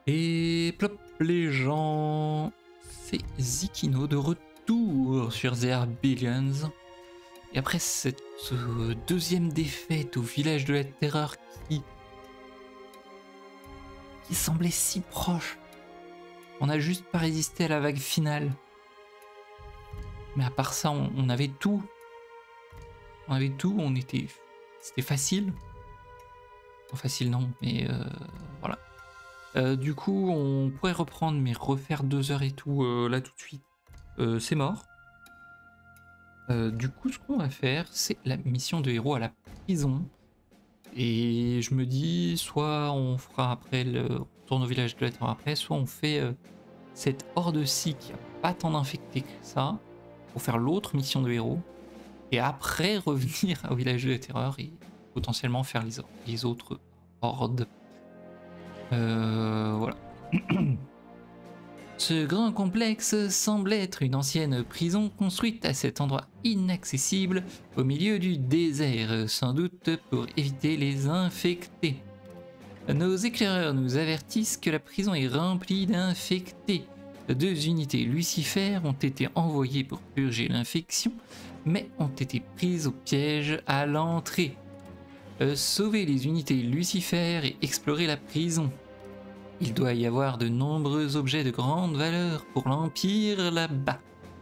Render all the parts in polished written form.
Et plop les gens, c'est Zikino de retour sur The Billions. Et après cette deuxième défaite au village de la terreur qui semblait si proche, on n'a juste pas résisté à la vague finale. Mais à part ça, on avait tout. On avait tout, c'était facile. Pas facile non, mais voilà. Du coup, on pourrait reprendre, mais refaire 2 heures et tout là tout de suite, c'est mort. Du coup, ce qu'on va faire, c'est la mission de héros à la prison. Et je me dis, soit on fera après le retour au village de la terreur après, soit on fait cette horde-ci qui a pas tant d'infectés que ça, pour faire l'autre mission de héros. Et après revenir au village de la terreur et potentiellement faire les autres hordes. Voilà. Ce grand complexe semble être une ancienne prison construite à cet endroit inaccessible au milieu du désert, sans doute pour éviter les infectés. Nos éclaireurs nous avertissent que la prison est remplie d'infectés. 2 unités Lucifer ont été envoyées pour purger l'infection, mais ont été prises au piège à l'entrée. Sauvez les unités Lucifer et explorez la prison. Il doit y avoir de nombreux objets de grande valeur pour l'Empire là-bas.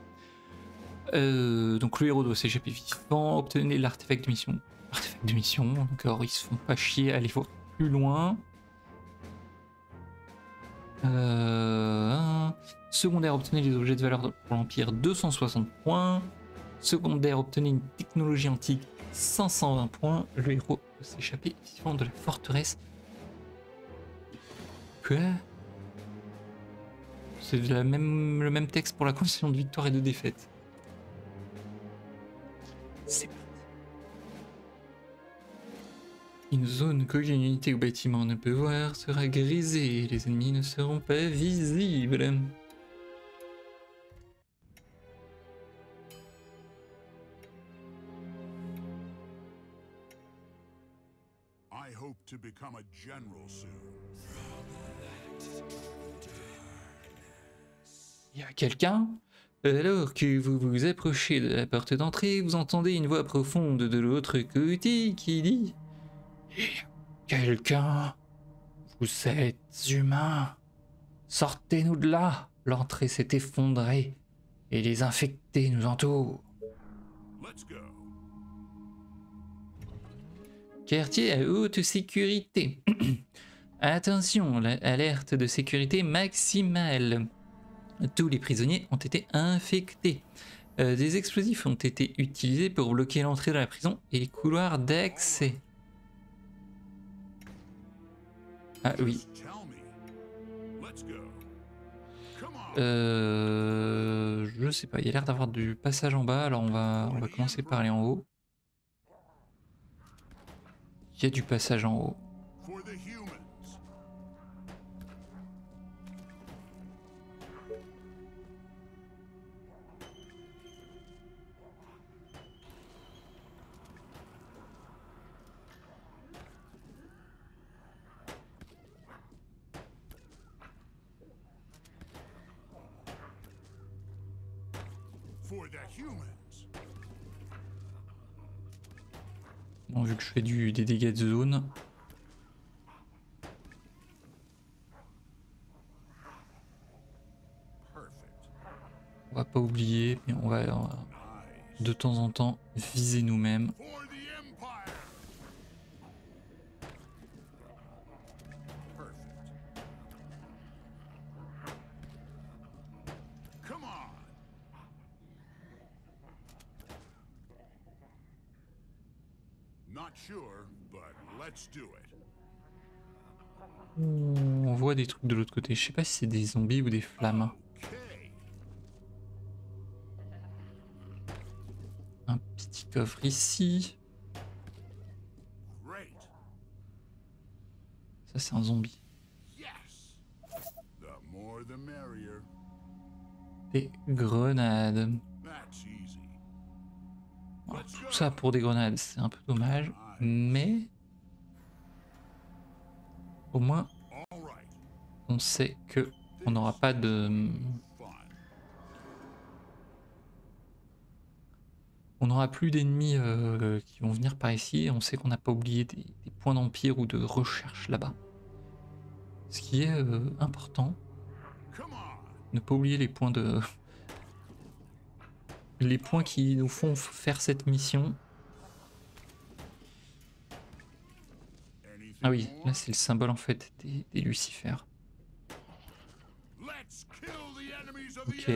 Donc le héros doit s'échapper vivant, obtenez l'artefact de mission. Artefact de mission, donc alors ils se font pas chier à aller voir plus loin. Secondaire, obtenez les objets de valeur pour l'Empire, 260 points. Secondaire, obtenez une technologie antique, 520 points. Le héros doit s'échapper vivant de la forteresse. Quoi? C'est le même texte pour la condition de victoire et de défaite. C'est parti. Une zone qu'aucune unité ou bâtiment ne peut voir sera grisée et les ennemis ne seront pas visibles. I hope to become a general soon. Il y a quelqu'un? Alors que vous vous approchez de la porte d'entrée, vous entendez une voix profonde de l'autre côté qui dit « Quelqu'un? Vous êtes humain? Sortez-nous de là! L'entrée s'est effondrée et les infectés nous entourent. » Let's go. Quartier à haute sécurité. Attention, alerte de sécurité maximale. Tous les prisonniers ont été infectés. Des explosifs ont été utilisés pour bloquer l'entrée de la prison et les couloirs d'accès. Ah oui. Je sais pas, il y a l'air d'avoir du passage en bas, alors on va commencer par aller en haut. Il y a du passage en haut. Bon, vu que je fais des dégâts de zone. On va pas oublier, mais on va de temps en temps viser nous-mêmes. On voit des trucs de l'autre côté. Je sais pas si c'est des zombies ou des flammes. Un petit coffre ici. Ça c'est un zombie. Des grenades. Alors, tout ça pour des grenades, c'est un peu dommage. Mais au moins on sait que on n'aura pas de... On n'aura plus d'ennemis qui vont venir par ici. On sait qu'on n'a pas oublié des points d'empire ou de recherche là-bas. Ce qui est important. Ne pas oublier les points de... les points qui nous font faire cette mission. Ah oui, là c'est le symbole en fait des Lucifères. Ok.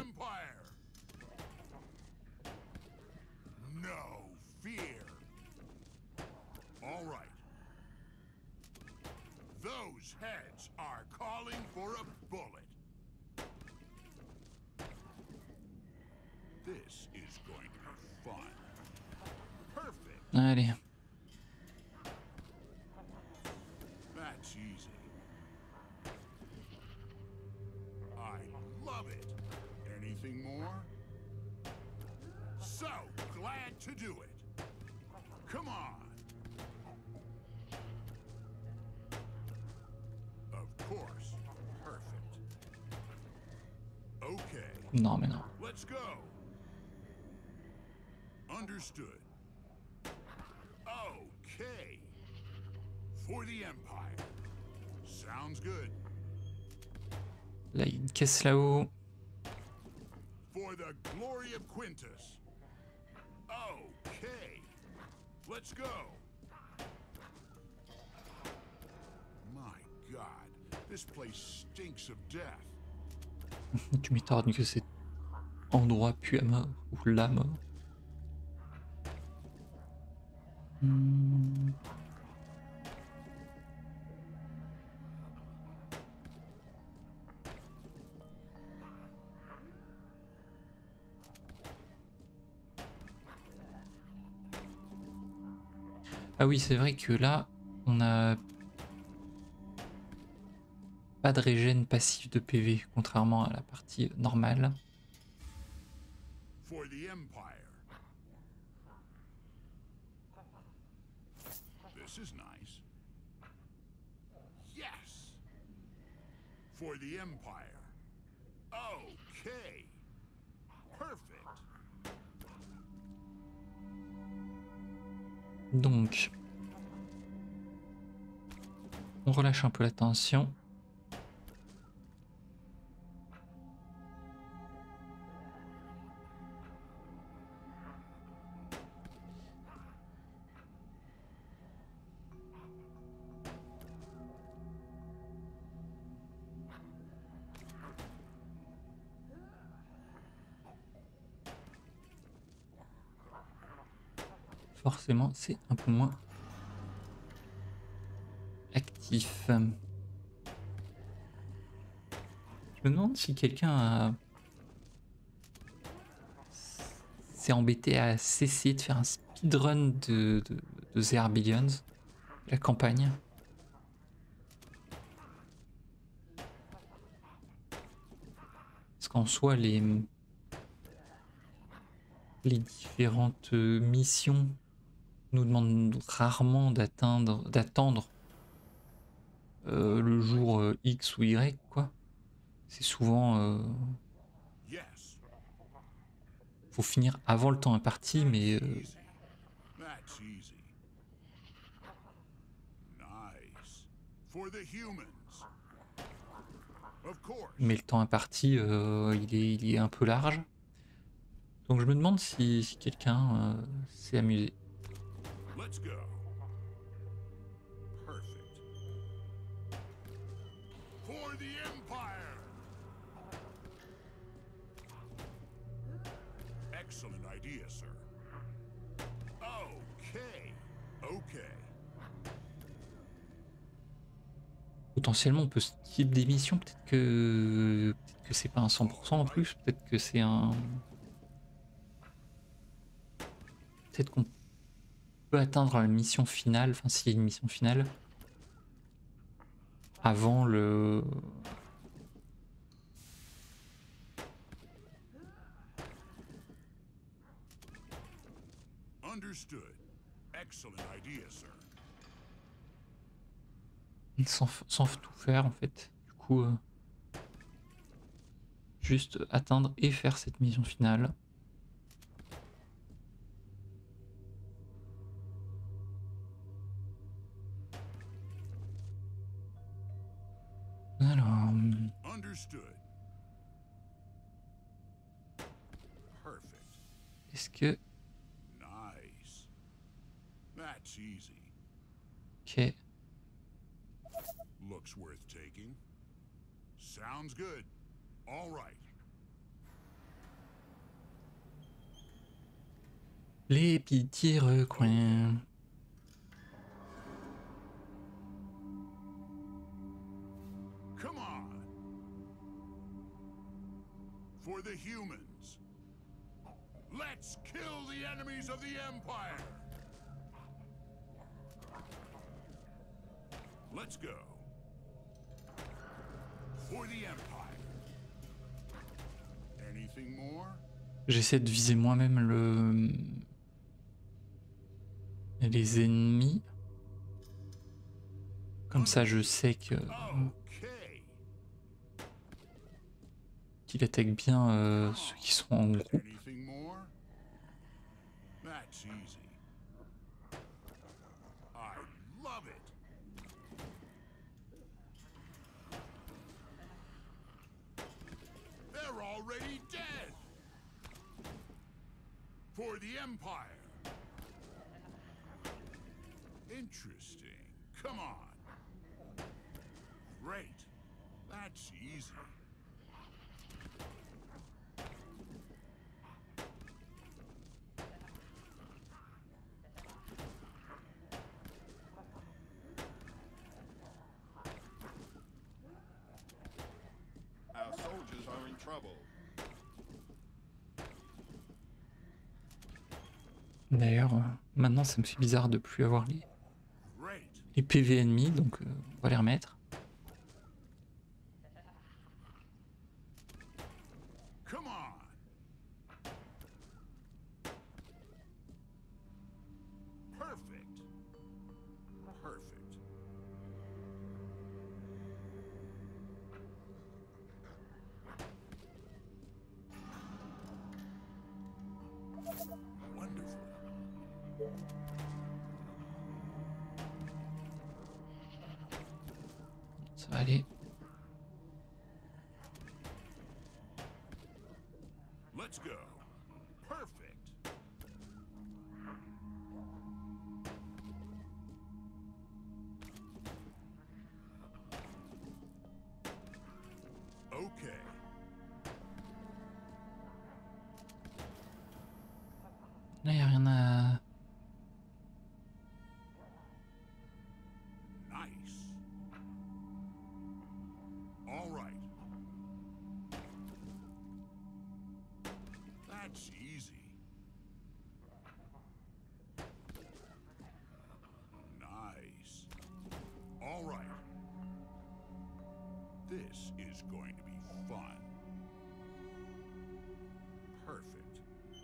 Those heads are calling for a bullet. This is going to be fun. Perfect. Allez. That's easy. I love it. Anything more? So glad to do it. Come on. Of course. Perfect. Okay. Non mais non. Let's go. Understood. Okay. For the Empire. Sounds good. Là il y a une caisse là-haut. For the glory of Quintus. Okay. Let's go. My God, this place stinks of death. Tu m'étonnes que cet endroit pue à mort, ou la mort. Ah oui, c'est vrai que là, on a pas de régène passif de PV, contrairement à la partie normale. For the Empire. This is nice. Yes. For the Empire. Okay. Perfect. Donc, on relâche un peu la tension. Forcément, c'est un peu moins actif. Je me demande si quelqu'un s'est embêté à cesser de faire un speedrun de The Arbillions, la campagne. Parce qu'en soi, les différentes missions nous demandent rarement d'attendre le jour X ou Y, quoi. C'est souvent... faut finir avant le temps imparti, mais... That's easy. Nice. For the humans. Of course. mais le temps imparti, il est un peu large. Donc je me demande si quelqu'un s'est amusé. Let's go. Perfect. For the Empire. Excellent idea, sir. Okay. Okay. Potentiellement on peut skip des missions, peut-être que c'est pas un 100% en plus, peut-être que c'est un... Peut-être qu'on peut atteindre la mission finale, enfin s'il y a une mission finale, avant le... Understood. Excellent idea, sir. sans tout faire en fait, du coup juste atteindre et faire cette mission finale. Alors, Understood. Perfect. est-ce que... Nice. That's easy. Ok. Looks worth taking. Sounds good. All right. Les petits recoins. Come on. For the humans. Let's kill the enemies of the Empire. Let's go. For the Empire. Anything more? J'essaie de viser moi-même les ennemis. Comme ça, je sais que Okay. qu'il attaque bien ceux qui sont en groupe. Anything more? That's easy. I love it. They're already dead. For the Empire. Interesting. Come on. Great. That's easy. Our soldiers are in trouble. D'ailleurs, maintenant ça me fait bizarre de plus avoir Great. les PV ennemis, donc on va les remettre. Come on. Perfect. Perfect. Wonderful. Ça va aller. Let's go. Perfect. Okay. Là, il n'y a rien à... Nice. All right. That's easy. Nice. All right. This is going to be fun. Perfect.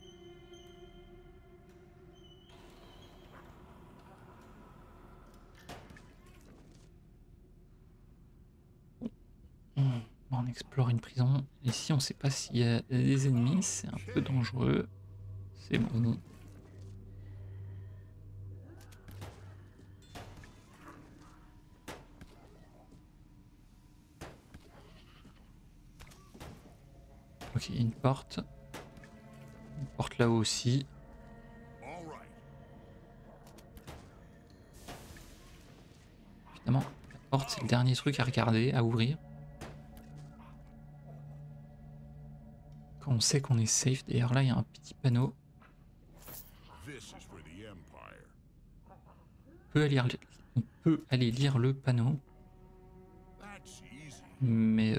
On explore une prison. Ici, on sait pas s'il y a des ennemis. C'est un peu dangereux. C'est bon. Ok, une porte. Une porte là-haut aussi. All right. Évidemment, la porte, c'est le dernier truc à regarder, à ouvrir. Quand on sait qu'on est safe. D'ailleurs, là, il y a un petit panneau. This is for the Empire. On peut aller lire le panneau. That's easy. Mais...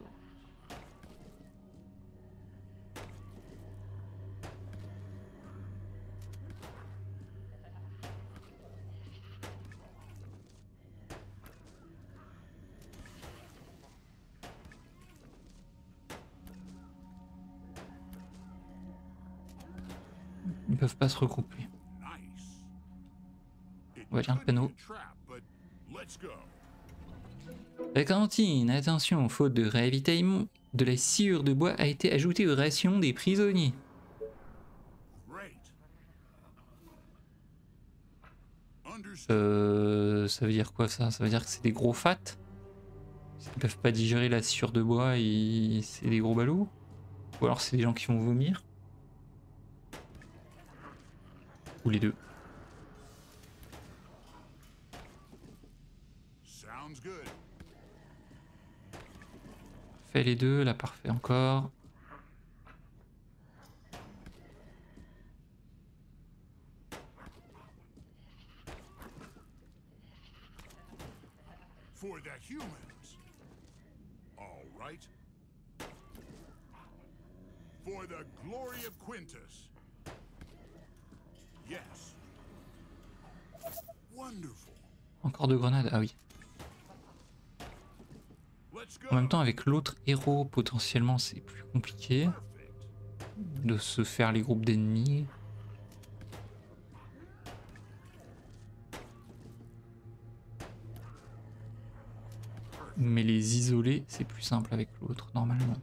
ils peuvent pas se regrouper. Nice. It On va lire le could be panneau. a trap, but let's go. La cantine, attention, faute de ravitaillement, de la sciure de bois a été ajoutée aux rations des prisonniers. Great. Understood. Ça veut dire quoi ça? Ça veut dire que c'est des gros fats? Ils peuvent pas digérer la sciure de bois et c'est des gros ballots? Ou alors c'est des gens qui vont vomir? Ou les deux? Sounds good. Fait les deux, là parfait encore. For the humans. All right. For the glory of Quintus. Yes. Wonderful. Encore deux grenades, ah oui. Let's go. En même temps avec l'autre héros potentiellement c'est plus compliqué Perfect. de se faire les groupes d'ennemis. Mais les isoler c'est plus simple avec l'autre normalement.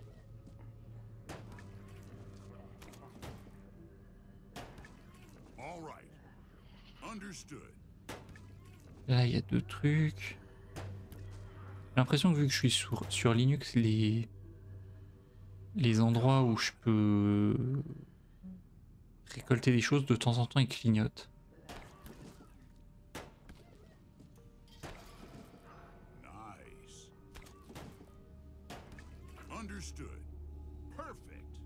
All right. Understood. Là il y a deux trucs. J'ai l'impression que vu que je suis sur Linux, les endroits où je peux récolter des choses de temps en temps ils clignotent. Nice. Understood. Perfect.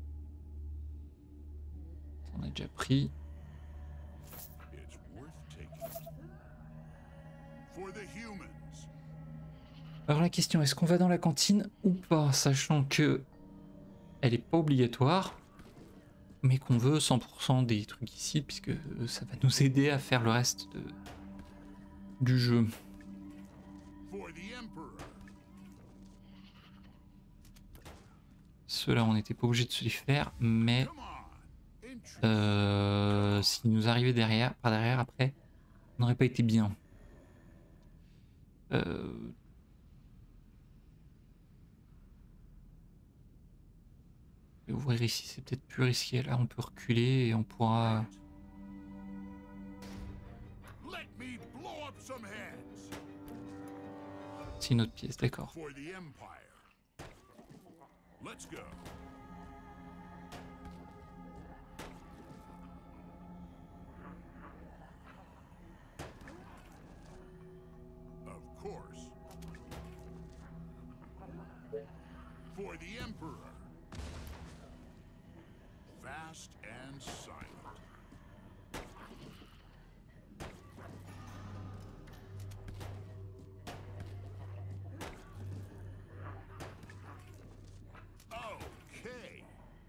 On a déjà pris. It's worth taking. For the humans. Alors la question, est-ce qu'on va dans la cantine ou pas, sachant que elle est pas obligatoire, mais qu'on veut 100% des trucs ici, puisque ça va nous aider à faire le reste du jeu. For the Emperor. Ceux-là, on n'était pas obligé de se les faire, mais Come on. Intrude. s'ils nous arrivaient derrière, par derrière après, on n'aurait pas été bien. Ouvrir ici, c'est peut-être plus risqué. Là, on peut reculer et on pourra... Let me blow up some heads. C'est une autre pièce, d'accord. For the Empire. Let's go. Of course. For the Emperor. Fast and silent. Okay.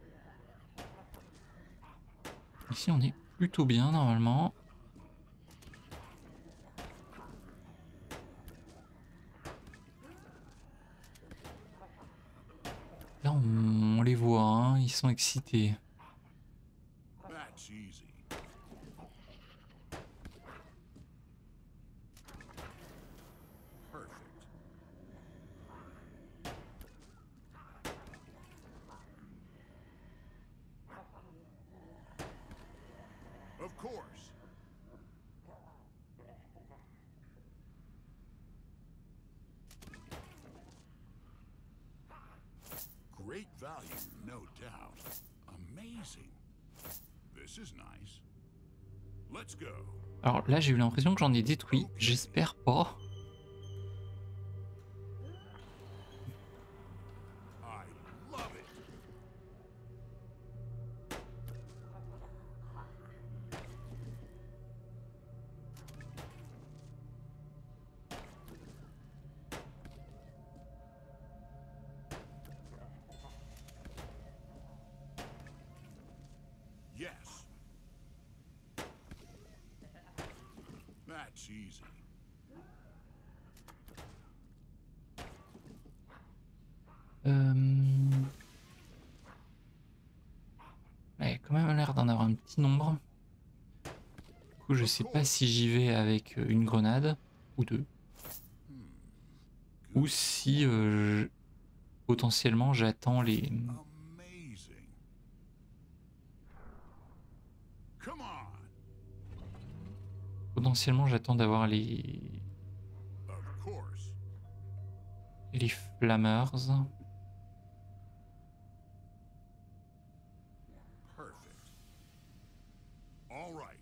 Ici, on est plutôt bien, normalement. Là, on les voit, hein, ils sont excités. That's easy. Perfect. Of course. Great value, no doubt. Amazing. This is nice. Let's go. Alors là, j'ai eu l'impression que j'en ai détruit. J'espère pas. I love it. Yes. That's easy. Il y a quand même l'air d'en avoir un petit nombre. Du coup, je sais pas si j'y vais avec une grenade ou deux. ou si potentiellement j'attends les... Amazing. Come on. Potentiellement j'attends d'avoir les Of course. flammers. Perfect. All right.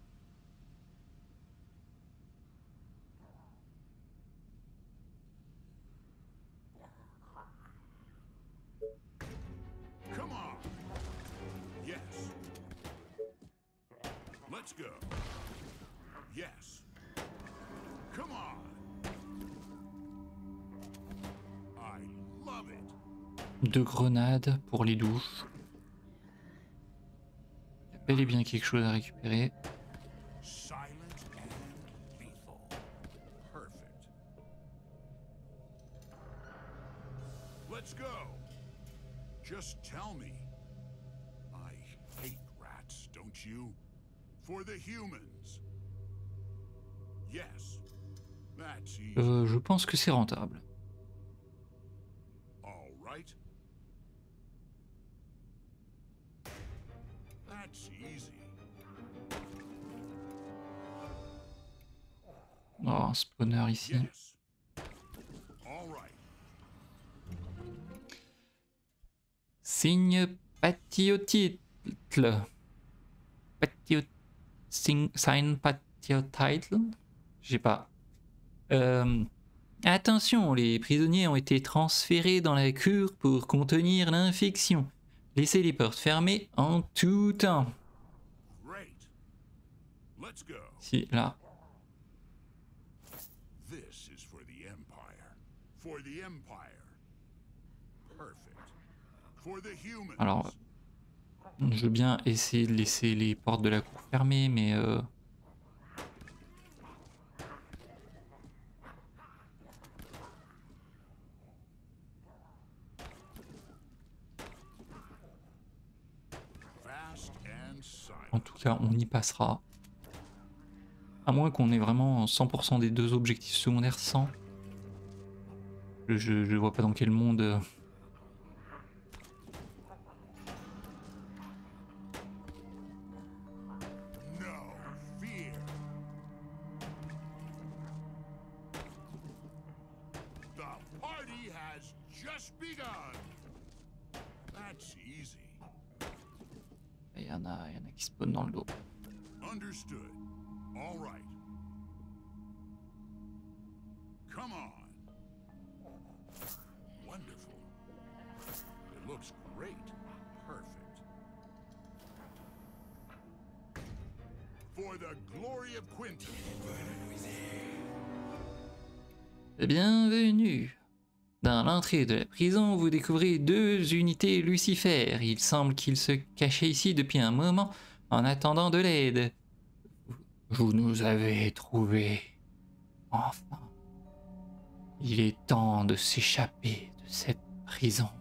Come on. Yes. Let's go. Yes. Come on. I love it. 2 grenades pour les douches. Il y a bel et bien quelque chose à récupérer. Silent and lethal. Perfect. Let's go. Just tell me. I hate rats, don't you? For the humans. Yes. That's easy. Je pense que c'est rentable. All right. That's easy. Oh, un spawner ici. Yes. All right. Signe patiotitle. Sign patiotitle. Je sais pas. Attention, les prisonniers ont été transférés dans la cure pour contenir l'infection. Laissez les portes fermées en tout temps. Great. Let's go. Si, là. This is for the Empire. For the Empire. Perfect. For the humans. Alors, je veux bien essayer de laisser les portes de la cour fermées, mais... Fast and en silent. tout cas, on y passera. À moins qu'on ait vraiment 100% des 2 objectifs secondaires sans. Je vois pas dans quel monde... No fear. The party has just begun. That's easy. Il y en a qui spawnent dans le dos. Understood. All right. Come on. Wonderful. It looks great. Perfect. For the glory of Quinton. Bienvenue. Dans l'entrée de la prison, vous découvrez 2 unités Lucifer. Il semble qu'ils se cachaient ici depuis un moment en attendant de l'aide. Vous nous avez trouvés. Enfin. Il est temps de s'échapper de cette prison.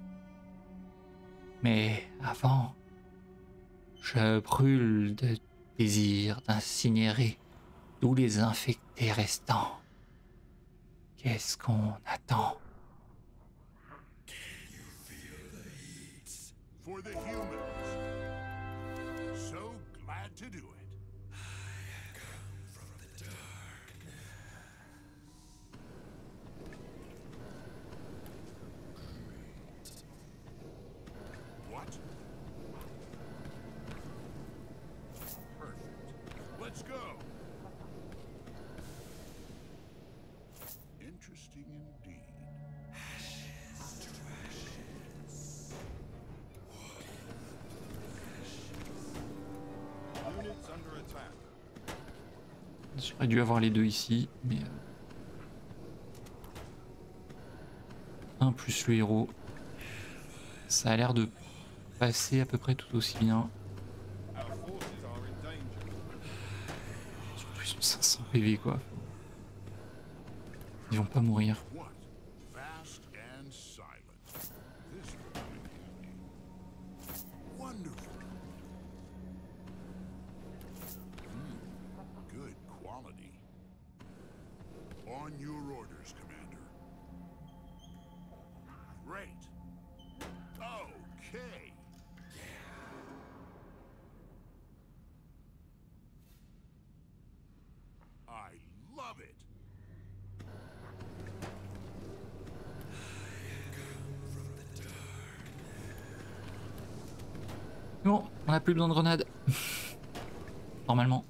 Mais avant, je brûle de désir d'incinérer tous les infectés restants. Qu'est-ce qu'on attend? For the humans. So glad to do it. What? Perfect. Let's go. Interesting indeed. Units under attack. J'aurais dû avoir les 2 ici, mais... un plus le héros. Ça a l'air de passer à peu près tout aussi bien. Our forces are in danger. Surtout ils sont 500 PV quoi. Ils vont pas mourir. What? Fast and silent. This will come in handy. Wonderful. Good quality. On your orders, Commander. Great. Okay. I love it. Bon, on a plus besoin de grenades. Normalement.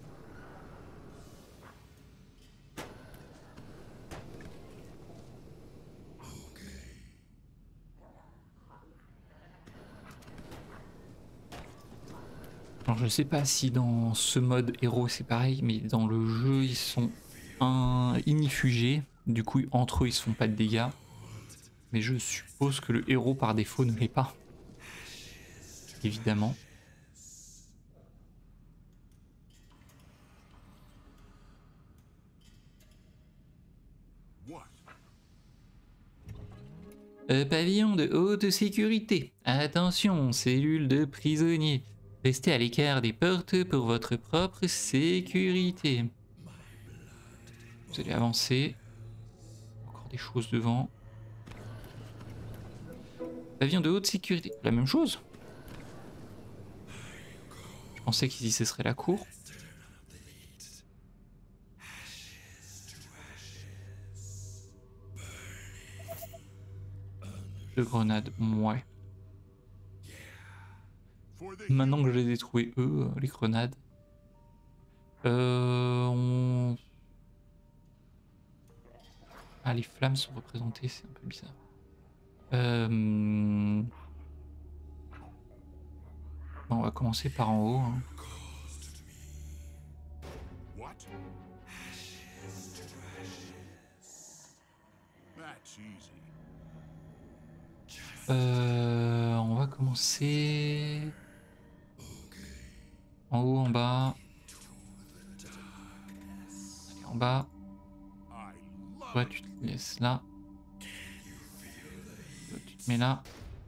Alors je sais pas si dans ce mode héros c'est pareil, mais dans le jeu ils sont inifugés, du coup entre eux ils se font pas de dégâts. Mais je suppose que le héros par défaut ne l'est pas. Évidemment. What? Pavillon de haute sécurité. Attention, cellule de prisonniers. Restez à l'écart des portes pour votre propre sécurité. Vous allez avancer. Encore des choses devant. Pavillon de haute sécurité. La même chose. Je pensais qu'ici ce serait la cour. De grenades, ouais. For the Maintenant que je les ai trouvés eux, les grenades. Ah, les flammes sont représentées, c'est un peu bizarre. Bon, on va commencer par en haut. Hein. What? That's easy. On va commencer en haut, en bas. Allez, en bas. I love Toi, it. tu te laisses là. Toi, tu te mets là.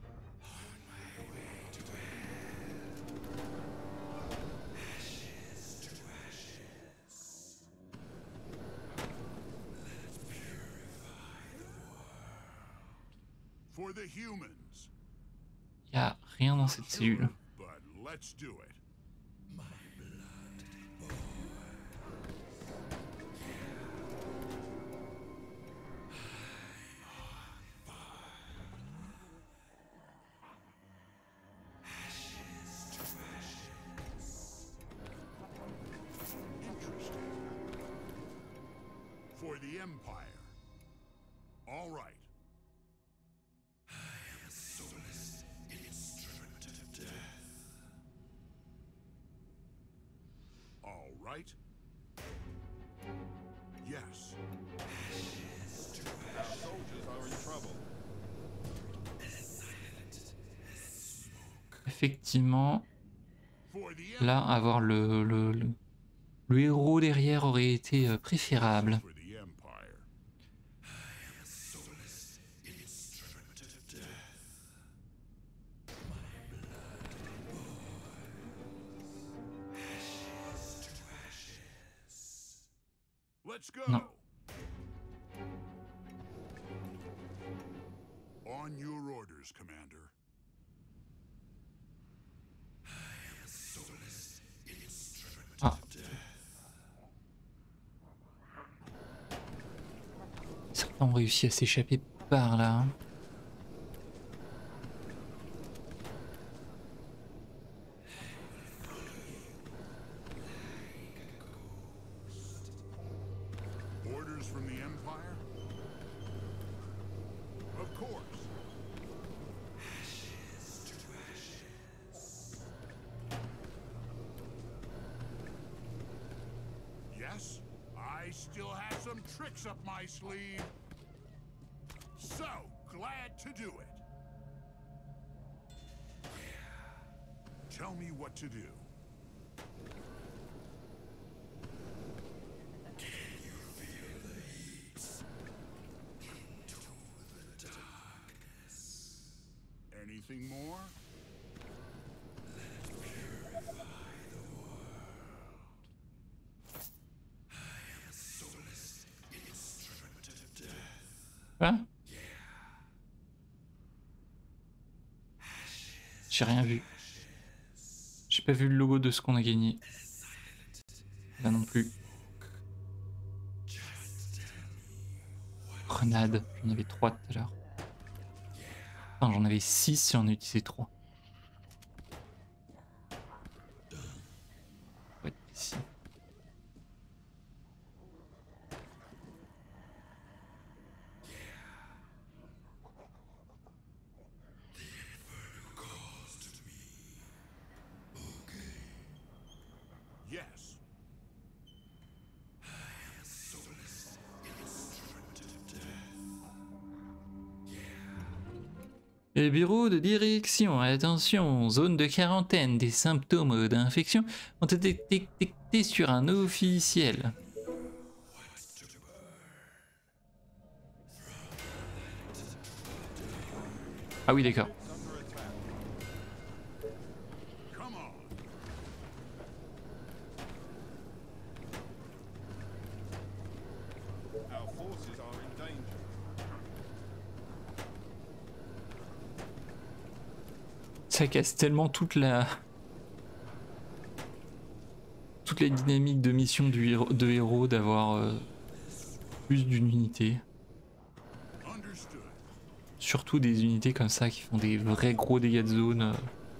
For the humans. Il n'y a rien dans cette cellule. But let's do it. Interesting. For the Empire. All right. All right. Yes. Our soldiers are in trouble. Effectivement, For the là, avoir le héros derrière aurait été préférable. For the Empire. Let's go. Non. On your orders, Commander. Ah. Certains ont réussi à s'échapper par là. Hein. Orders from the Empire? Of course. Yes, I still have some tricks up my sleeve. So glad to do it. Tell me what to do. Anything more? Hein? J'ai rien vu. J'ai pas vu le logo de ce qu'on a gagné. Là non plus. Grenade, j'en avais 3 tout à l'heure. Enfin, j'en avais 6 si on a utilisé 3. Ouais, ici. Yes. Le bureau de direction, attention, zone de quarantaine, des symptômes d'infection ont été détectés sur un officiel. Ah oui, d'accord. Come on. Our forces are in danger. Ça casse tellement toute la dynamique de mission de héros d'avoir plus d'une unité. Understood. Surtout des unités comme ça qui font des vrais gros dégâts de zone.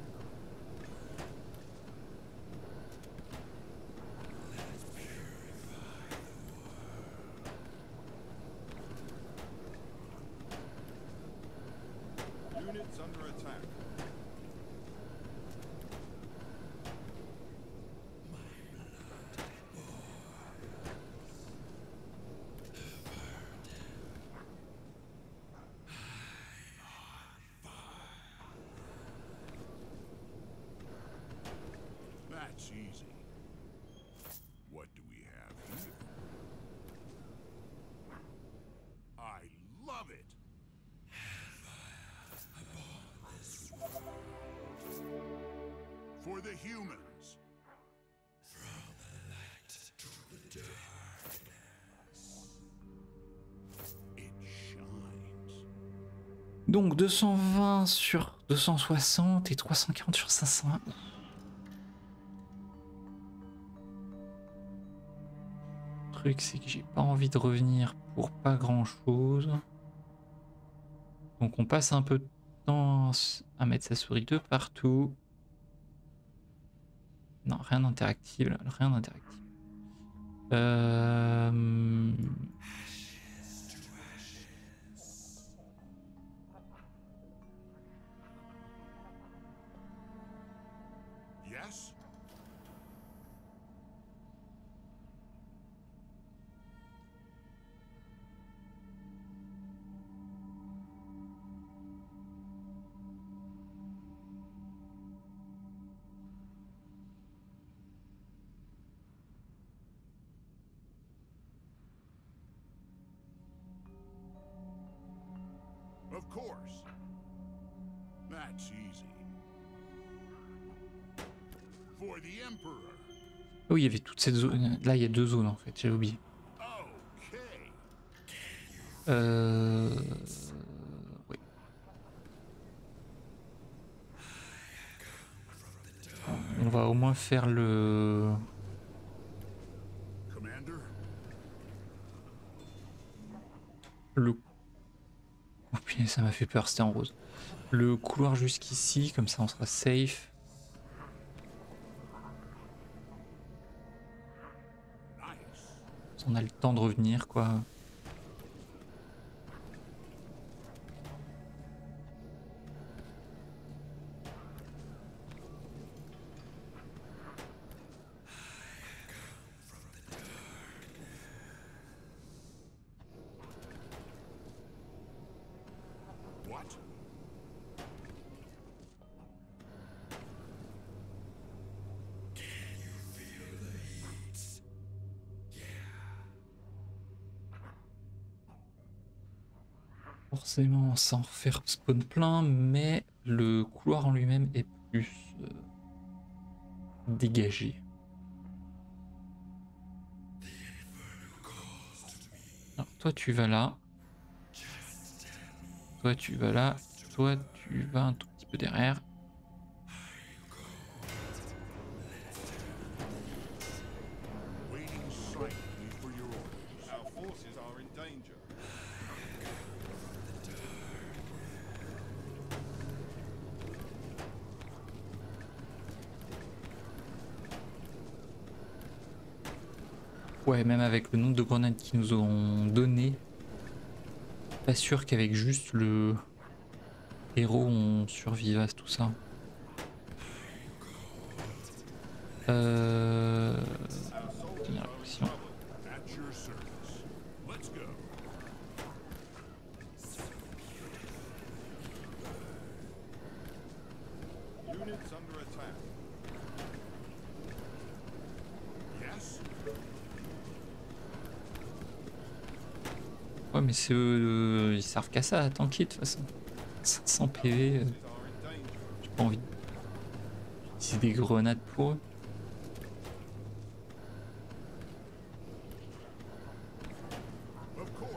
Units under attack. That's easy. What do we have here? I love it. For the humans. It shines. Donc 220 sur 260 et 340 sur 501. Le truc c'est que j'ai pas envie de revenir pour pas grand chose. Donc on passe un peu de temps à mettre sa souris de partout. Non, rien d'interactif, rien d'interactif. Yes? Of course. That's easy. For the Emperor. Oh, il y avait toute cette zone. Là, il y a 2 zones en fait, j'avais oublié. Okay. Oui. On va au moins faire le... Commander? Oh putain, ça m'a fait peur, c'était en rose. Le couloir jusqu'ici, comme ça on sera safe. Nice. On a le temps de revenir, quoi. What? Forcément, sans refaire spawn plein, mais le couloir en lui-même est plus dégagé. Alors, toi, tu vas là. Toi, tu vas là. Toi, tu vas un tout petit peu derrière. Ouais, même avec le nombre de grenades qu'ils nous ont donné, pas sûr qu'avec juste le héros on survive à tout ça. Our soldiers Tenir la are in position. trouble. At your service. Let's go. Units under attack. Yes? Ouais, mais c'est eux, ils servent qu'à ça, tanker de toute façon. 500 PV, Forces are in danger. j'ai pas envie d'utiliser des grenades pour eux. Of course.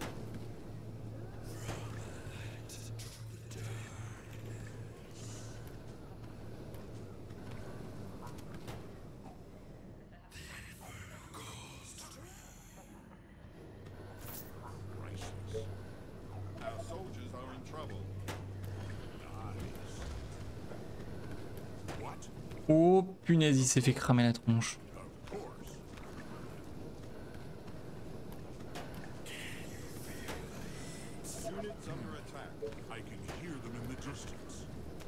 Priceless. Our soldiers are in trouble. Nice. What? Oh punaise, il s'est fait cramer la tronche. Of course. Units under attack. I can hear them in the distance.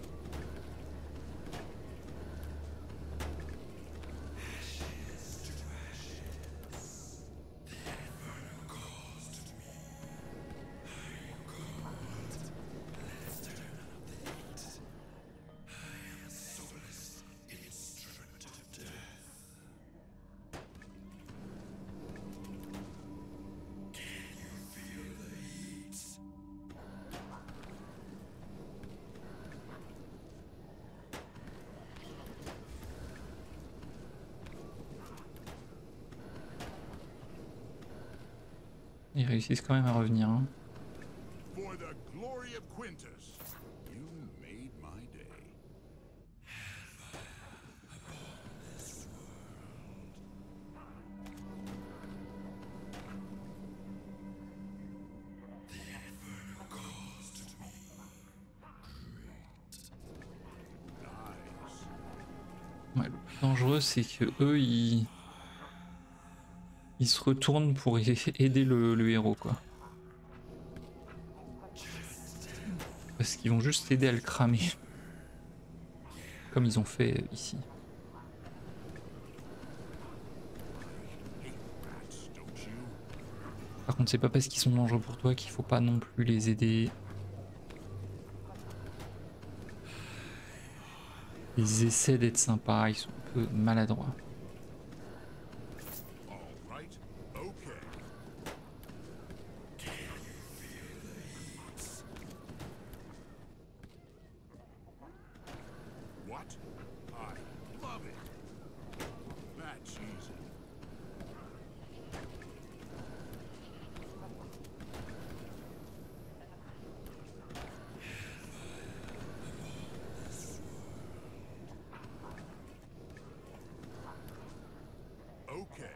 Ils réussissent quand même à revenir. Hein. For the glory of Quintus, you made my day. Nice. Ouais, le plus dangereux, c'est que eux, ils se retournent pour aider le héros, quoi. Parce qu'ils vont juste aider à le cramer. Comme ils ont fait ici. Hate rats, don't you? Par contre, c'est pas parce qu'ils sont dangereux pour toi qu'il faut pas non plus les aider. Ils essaient d'être sympas, ils sont un peu maladroits. All right. Okay. What? I love it. That's easy. Okay.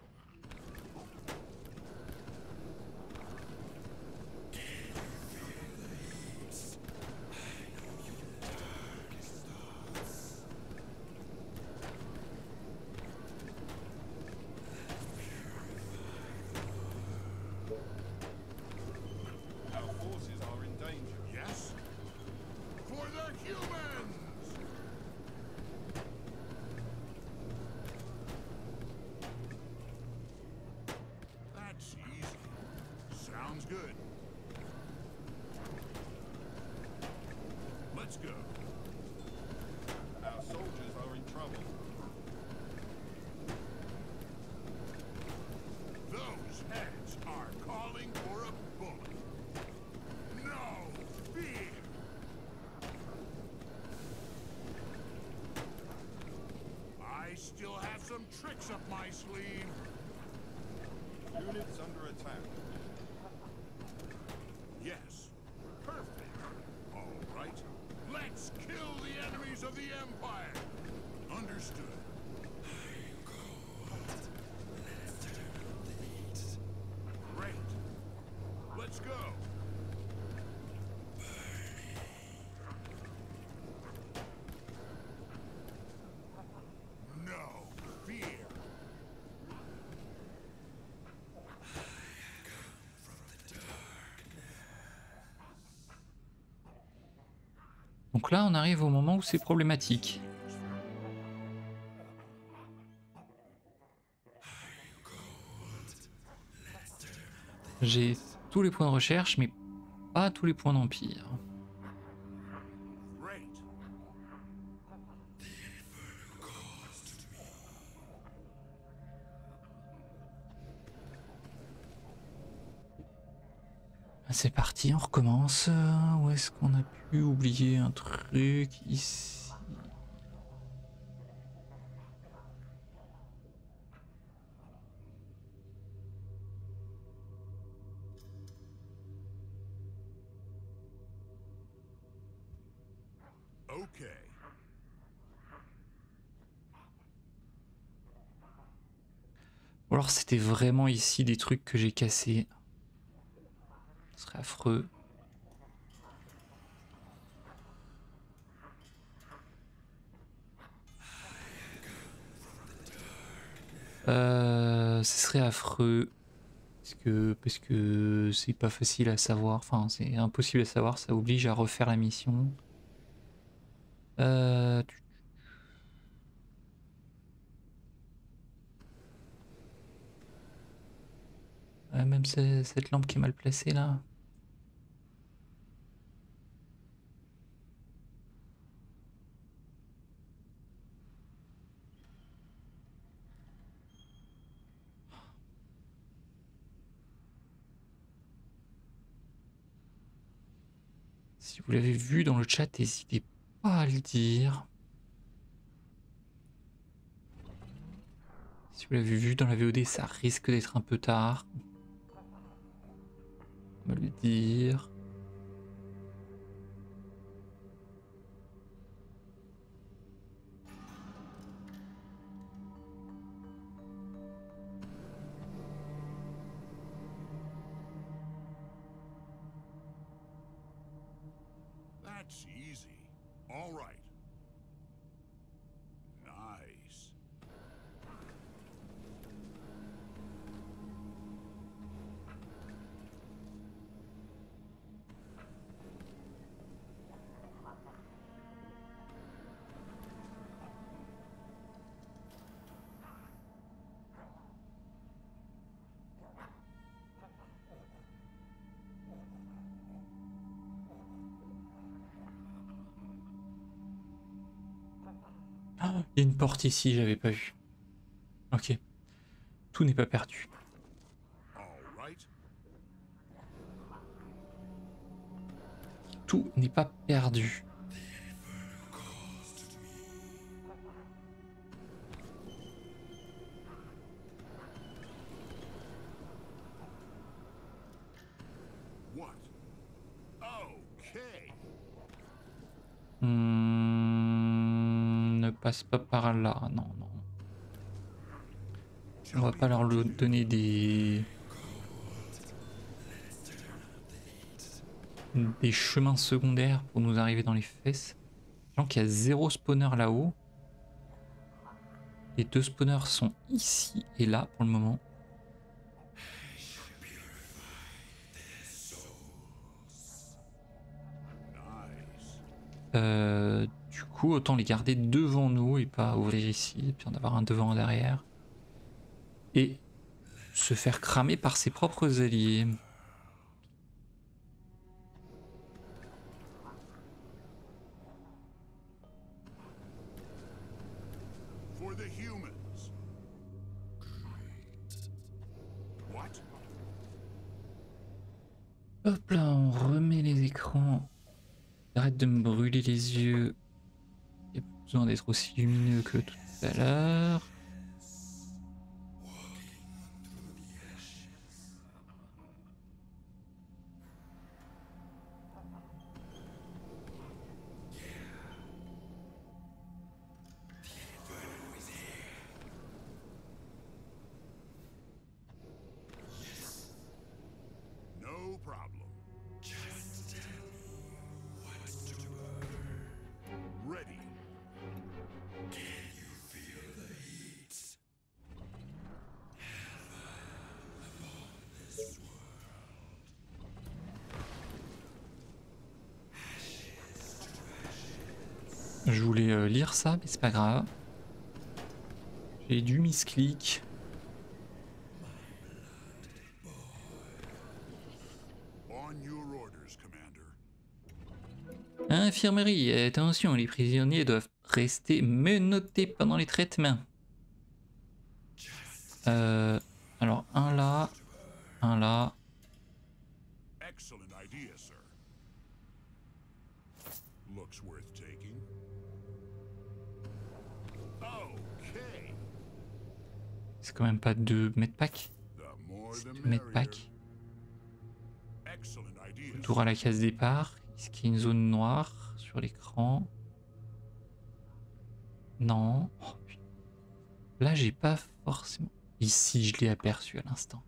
Our forces are in danger. Yes? For the humans! That's easy. Sounds good. Let's go. Our soldiers are in trouble. Those heads are calling for a bullet. No fear! I still have some tricks up my sleeve. Units under attack. Yes. Perfect. All right. Let's kill the enemies of the Empire. Understood. Great. Let's go. No fear. Donc là, on arrive au moment où c'est problématique. J'ai tous les points de recherche, mais pas tous les points d'empire. Great. C'est parti, on recommence. Où est-ce qu'on a pu oublier un truc ici? Okay. Ou alors c'était vraiment ici des trucs que j'ai cassés. Ce serait affreux. Ce serait affreux. Parce que c'est pas facile à savoir. Enfin, c'est impossible à savoir. Ça oblige à refaire la mission. Même cette lampe qui est mal placée là. Si vous l'avez vu dans le chat, n'hésitez pas à le dire. Si vous l'avez vu dans la VOD, ça risque d'être un peu tard. Me le dire. That's easy. All right. Nice. Ah, il y a une porte ici, j'avais pas vu. Ok. Tout n'est pas perdu. All right. Tout n'est pas perdu. What? Okay. Ne passe pas par là. Non, non. On va pas leur donner des chemins secondaires pour nous arriver dans les fesses. Sachant qu'il y a 0 spawner là-haut. Les 2 spawners sont ici et là pour le moment. Du coup, autant les garder devant nous et pas ouvrir ici, et puis en avoir un devant, un derrière. Et se faire cramer par ses propres alliés. For the humans. What? Hop là, on remet les écrans. Arrête de me brûler les yeux. Il n'y a pas besoin d'être aussi lumineux que tout à l'heure. No problem. Ready. Je voulais lire ça, mais c'est pas grave. J'ai dû misclick. On your orders, Commander. Infirmerie, attention, les prisonniers doivent rester menottés pendant les traitements. Alors un là, un là. Excellent idea, sir. Looks worth taking. Okay. C'est quand même pas de medpack. The more the merrier. Medpack. Excellent idea. Tour à la case départ. Est-ce qu'il y a une zone noire sur l'écran? Non. Oh, putain. Là j'ai pas forcément. Ici je l'ai aperçu à l'instant.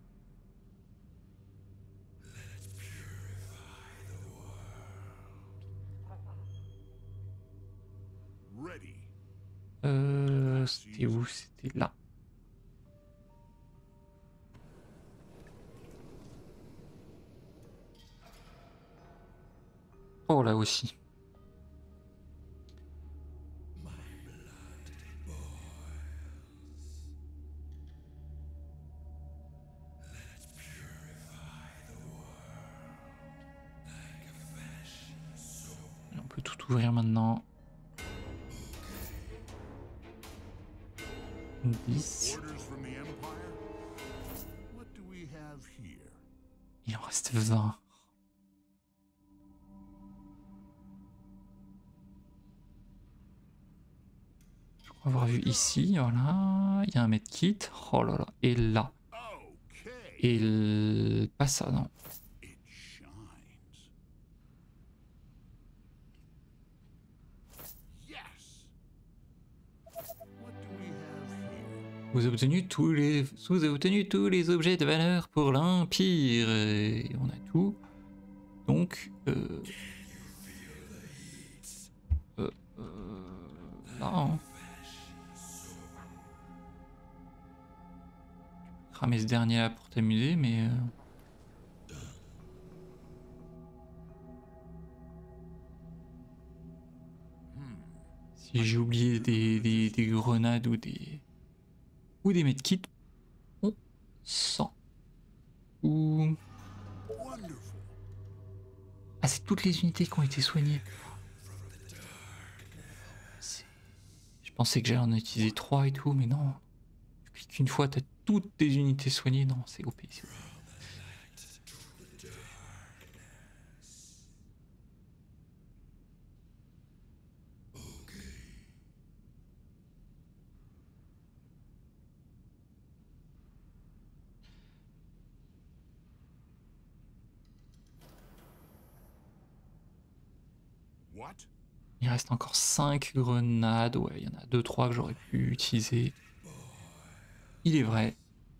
Ready. C'était où? C'était là. Oh là aussi. On peut tout ouvrir maintenant. 10. Orders from the Empire? What do we have here? Il en reste 20. Je crois avoir vu ici, voilà. Il y a un medkit. Oh là là. Et là. Okay. Et pas ça, non. It shines. Yes. What do we have here? Vous avez obtenu tous les objets de valeur pour l'Empire. Et on a tout. Donc, là, hein. Cramer ce dernier là pour t'amuser, mais si j'ai oublié des grenades ou des medkits, on s'en ou Wonderful. ah, c'est toutes les unités qui ont été soignées. Je pensais que j'allais en utiliser 3 et tout, mais non. Tu cliques une fois, t'as toutes tes unités soignées. Non, c'est OP. What? Il reste encore 5 grenades. Ouais, il y en a 2-3 que j'aurais pu utiliser. Il est vrai.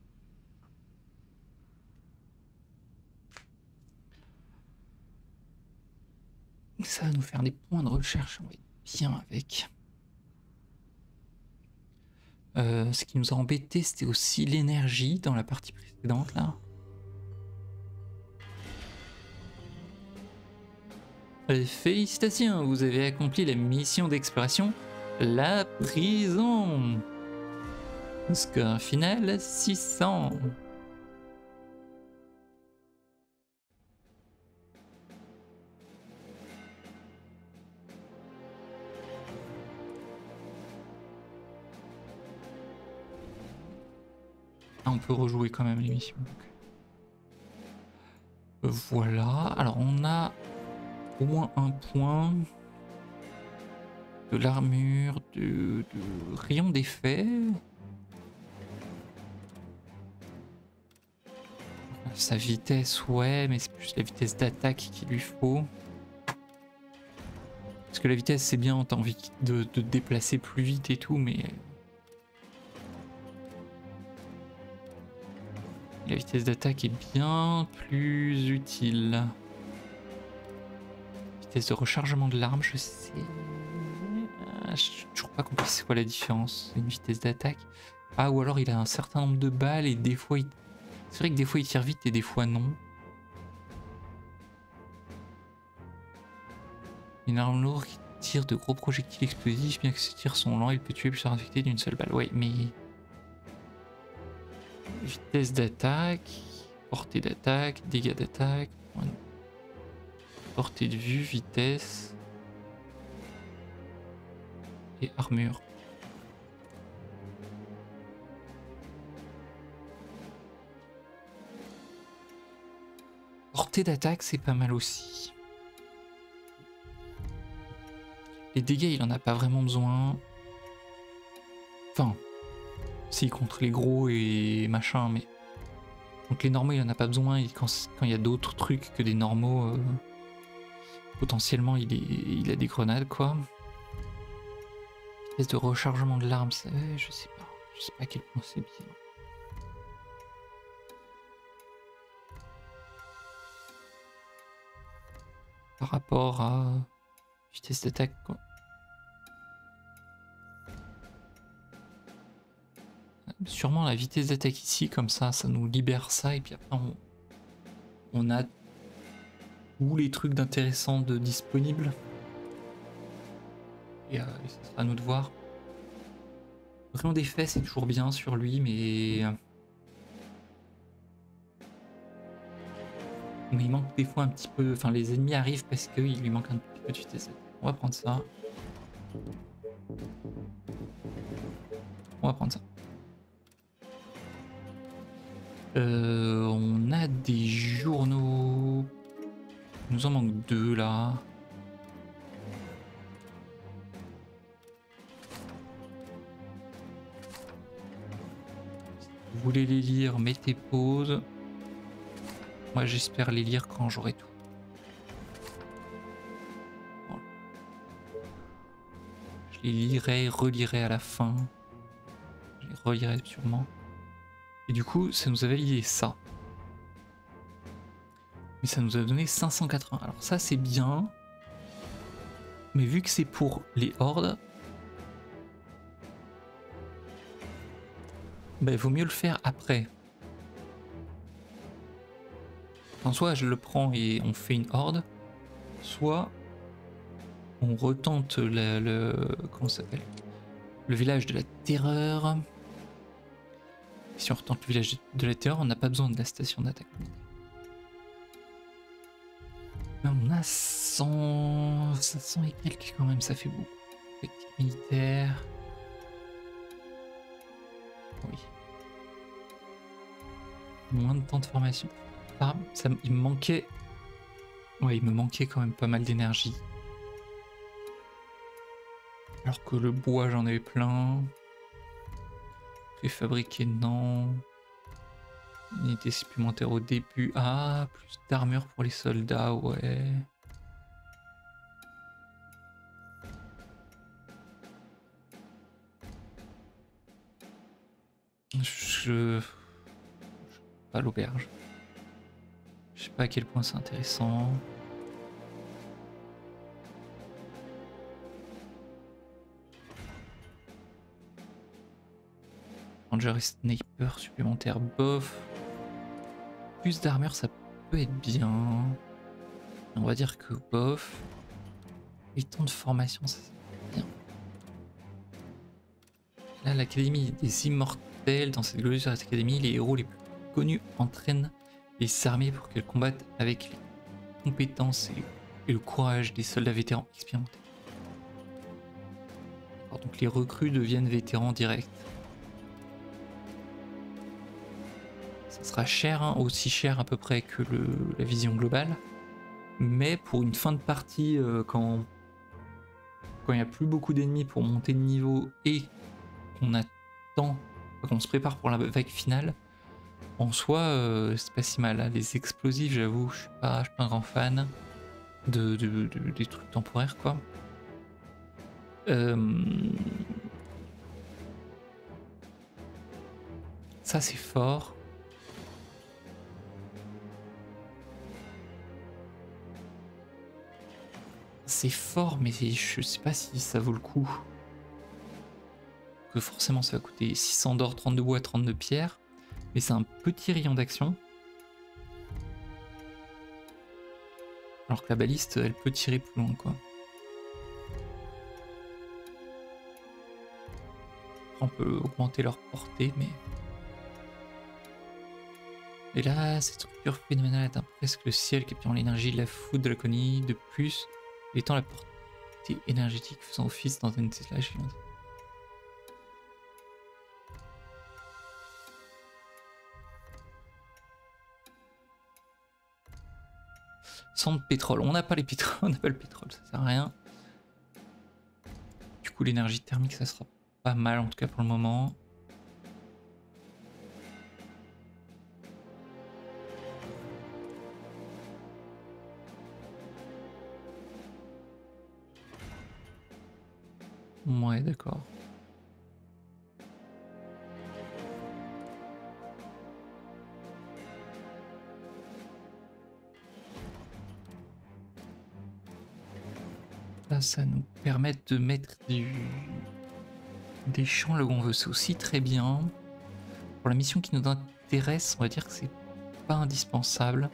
Ça va nous faire des points de recherche. On va être bien avec. Ce qui nous a embêté, c'était aussi l'énergie dans la partie précédente là. Félicitations, vous avez accompli la mission d'exploration, la prison. Score final 600. Ah, on peut rejouer quand même l'émission. Voilà, alors on a au moins un point de l'armure, de rayon d'effet. Sa vitesse, ouais, mais c'est plus la vitesse d'attaque qu'il lui faut. Parce que la vitesse c'est bien, t'as envie de te déplacer plus vite et tout, mais... La vitesse d'attaque est bien plus utile. Vitesse de rechargement de l'arme, je sais... J'ai toujours pas compris c'est quoi la différence. C'est une vitesse d'attaque. Ah, ou alors il a un certain nombre de balles et des fois il... C'est vrai que des fois il tire vite et des fois non. Une arme lourde qui tire de gros projectiles explosifs, bien que ses tirs sont lents, il peut tuer plusieurs infectés d'une seule balle. Ouais, mais... Vitesse d'attaque, portée d'attaque, dégâts d'attaque, portée de vue, vitesse... et armure. Portée d'attaque, c'est pas mal aussi. Les dégâts, il en a pas vraiment besoin. Enfin, si, contre les gros et machin, mais... Donc les normaux, il en a pas besoin, et quand il y a d'autres trucs que des normaux, potentiellement, il a des grenades, quoi. Espèce de rechargement de l'arme, je sais pas à quel point c'est bien. Par rapport à vitesse d'attaque, quoi. Sûrement la vitesse d'attaque ici, comme ça nous libère ça, et puis après on a tous les trucs d'intéressant de disponibles. Et ça sera à nous de voir. Vraiment d'effet, c'est toujours bien sur lui, mais il manque des fois un petit peu... Enfin, les ennemis arrivent parce qu'il lui manque un petit peu de vitesse. On va prendre ça. On va prendre ça. On a des journaux. Il nous en manque 2 là. Si vous voulez les lire, mettez pause. Moi j'espère les lire quand j'aurai tout. Voilà. Je les lirai, relirai à la fin. Je les relirai sûrement. Et du coup, ça nous a validé ça. Mais ça nous a donné 580. Alors ça, c'est bien. Mais vu que c'est pour les hordes, bah, il vaut mieux le faire après. Enfin, soit je le prends et on fait une horde, soit on retente comment ça s'appelle, le village de la terreur. Si on retente le village de la terreur, on n'a pas besoin de la station d'attaque. Mais on a 500 et quelques quand même, ça fait beaucoup. Effectif militaire. Oui. Moins de temps de formation. Ah, il me manquait... Ouais, il me manquait quand même pas mal d'énergie. Alors que le bois, j'en avais plein. Préfabriqué, non. Unité supplémentaire au début. Ah, plus d'armure pour les soldats, ouais. Pas l'auberge. Je sais pas à quel point c'est intéressant. Ranger et sniper supplémentaire, bof. Plus d'armure, ça peut être bien. On va dire que bof. Et temps de formation, ça c'est bien. Là, l'académie des immortels. Dans cette glorieuse académie, les héros les plus connus entraînent les armées pour qu'elles combattent avec les compétences et le courage des soldats vétérans expérimentés. Alors, donc les recrues deviennent vétérans directs. Ça sera cher, hein, aussi cher à peu près que la vision globale. Mais pour une fin de partie, quand il n'y a plus beaucoup d'ennemis pour monter de niveau et qu'on attend, qu'on se prépare pour la vague finale, en soi, c'est pas si mal. Hein. Les explosifs, j'avoue, je suis pas un grand fan des trucs temporaires, quoi. Ça, c'est fort. C'est fort, mais je sais pas si ça vaut le coup. Que forcément, ça va coûter 600 d'or, 32 bois, 32 pierres. Mais c'est un petit rayon d'action. Alors que la baliste, elle peut tirer plus loin, quoi. On peut augmenter leur portée, mais... Et là, cette structure phénoménale atteint presque le ciel, capturant l'énergie de la foudre de la colonie. De plus, il étend la portée énergétique faisant office dans une Tesla géante. Sans de pétrole. On n'a pas les pétroles, on n'a pas le pétrole, ça sert à rien. Du coup, l'énergie thermique, ça sera pas mal, en tout cas pour le moment. Ouais, d'accord. Là, ça nous permet de mettre des champs là où on veut. C'est aussi très bien. Pour la mission qui nous intéresse, on va dire que c'est pas indispensable.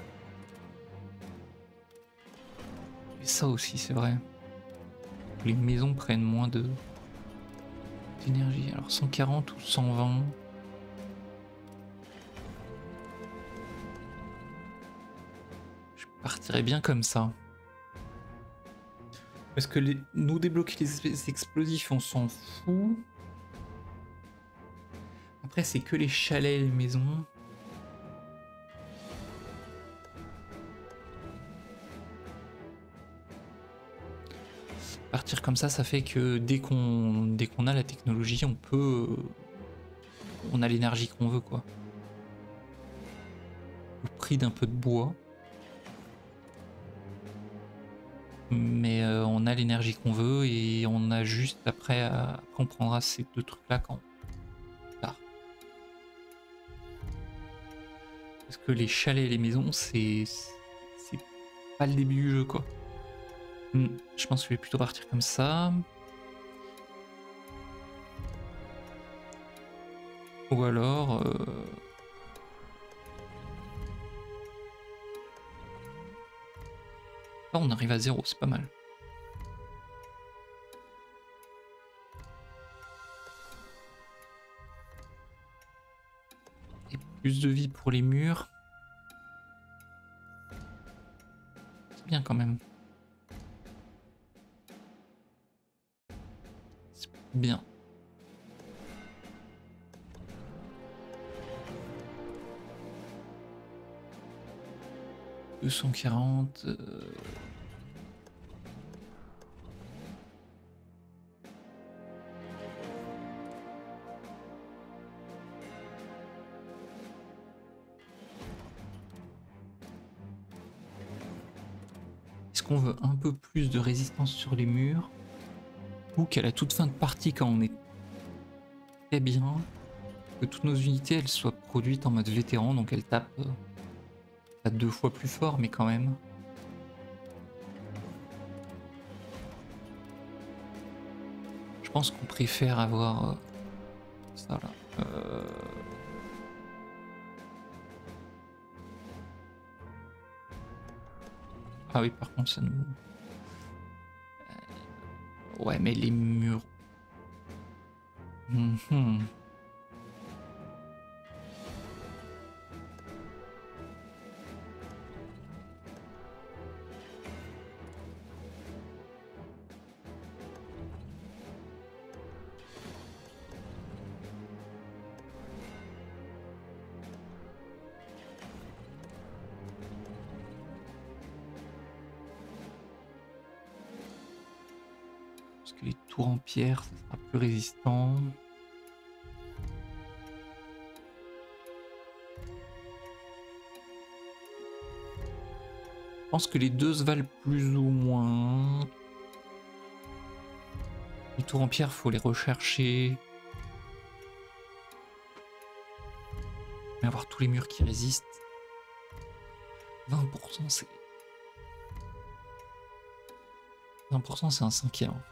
Et ça aussi, c'est vrai. Les maisons prennent moins d'énergie. Alors 140 ou 120. Je partirais bien comme ça. Parce que nous débloquer les explosifs, on s'en fout. Après, c'est que les chalets et les maisons. Partir comme ça fait que dès qu'on a la technologie, on peut... on a l'énergie qu'on veut, quoi. Au prix d'un peu de bois. Mais on a l'énergie qu'on veut et on a juste après on prendra ces deux trucs là quand on part. Parce que les chalets et les maisons c'est pas le début du jeu quoi. Je pense que je vais plutôt partir comme ça. Ou alors là, on arrive à 0, c'est pas mal. Et plus de vie pour les murs. C'est bien quand même. C'est bien. « 240... Est-ce qu'on veut un peu plus de résistance sur les murs ou qu'à la toute fin de partie, quand on est très bien, que toutes nos unités elles soient produites en mode vétéran, donc elles tapent pas 2 fois plus fort, mais quand même. Je pense qu'on préfère avoir ça là. Ah oui, par contre, ça nous... Ouais, mais les murs... Parce que les tours en pierre, ça sera plus résistant. Je pense que les deux se valent plus ou moins. Les tours en pierre, faut les rechercher. Mais avoir tous les murs qui résistent. 20%, c'est... 20%, c'est un cinquième en fait.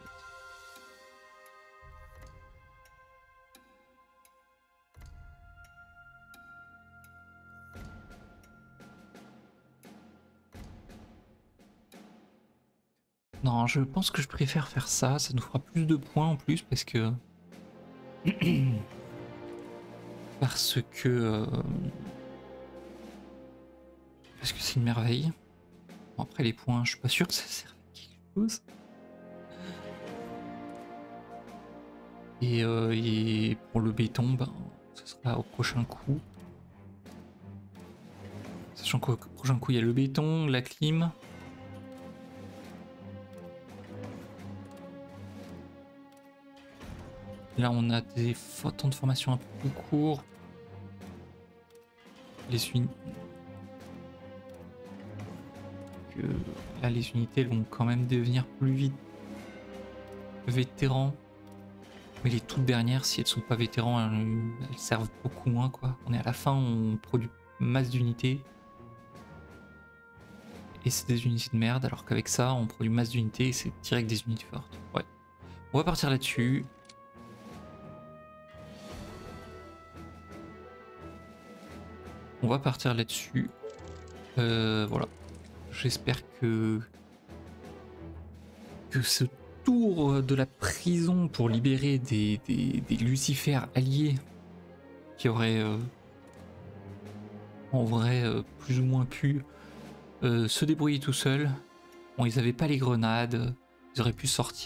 Non, je pense que je préfère faire ça, ça nous fera plus de points en plus parce que Parce que c'est une merveille. Bon, après les points, je suis pas sûr que ça serve à quelque chose. Et pour le béton, ben, ce sera au prochain coup. Sachant qu'au prochain coup, il y a le béton, la clim. Là, on a des temps de formation un peu plus courts. Là, les unités elles vont quand même devenir plus vite vétérans. Mais les toutes dernières, si elles sont pas vétérans, elles servent beaucoup moins, quoi. On est à la fin, on produit masse d'unités. Et c'est des unités de merde, alors qu'avec ça, on produit masse d'unités et c'est direct des unités fortes. Ouais. On va partir là-dessus. On va partir là-dessus. Voilà. J'espère que ce tour de la prison pour libérer des Lucifères alliés qui auraient en vrai plus ou moins pu se débrouiller tout seuls. Bon, ils avaient pas les grenades, ils auraient pu sortir.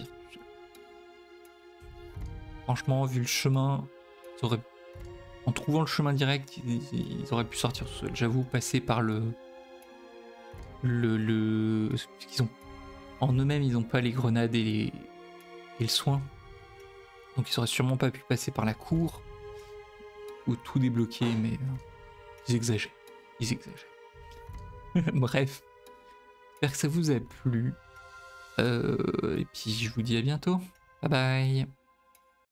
Franchement, vu le chemin, en trouvant le chemin direct, ils auraient pu sortir tout seuls. J'avoue, passer par parce qu'ils ont en eux-mêmes, ils n'ont pas les grenades et le soin. Donc ils auraient sûrement pas pu passer par la cour ou tout débloquer, mais ils exagèrent. Ils exagèrent. Bref, j'espère que ça vous a plu. Et puis je vous dis à bientôt. Bye bye.